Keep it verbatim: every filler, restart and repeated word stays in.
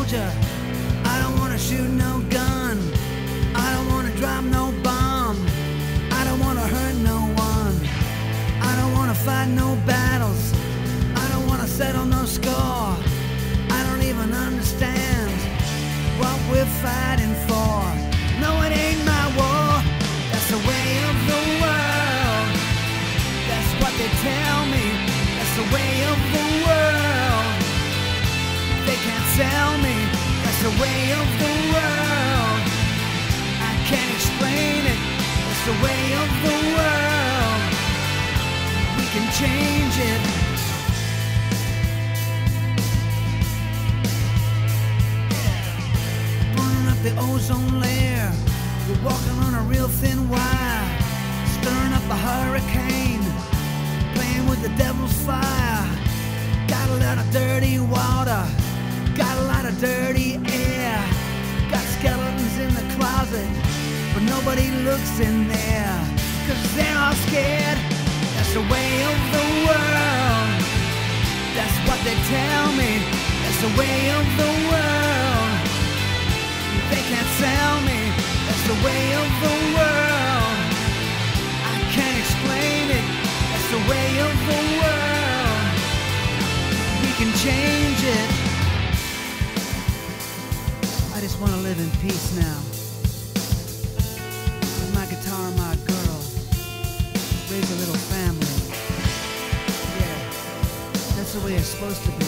soldier. I don't wanna shoot no gun. I don't wanna drop no bomb. I don't wanna hurt no one. I don't wanna fight no battles. I don't wanna settle no score. I don't even understand what we're fighting for. No, it ain't my war. That's the way of the world. That's what they tell me. That's the way of the world. They can't sell me. That's the way of the world. I can't explain it. That's the way of the world. We can change it. Burning up the ozone layer. We're walking on a real thin wire. Stirring up a hurricane. Playing with the devil's fire. Got a lot of dirty water. Got a lot of dirty air. Got skeletons in the closet, but nobody looks in there, cause they're all scared. That's the way of the world. That's what they tell me. That's the way of the world. They can't sell me. That's the way of the world. I can't explain it. That's the way of the world. We can change it. I just want to live in peace now. With my guitar and my girl. Raise a little family. Yeah, that's the way it's supposed to be.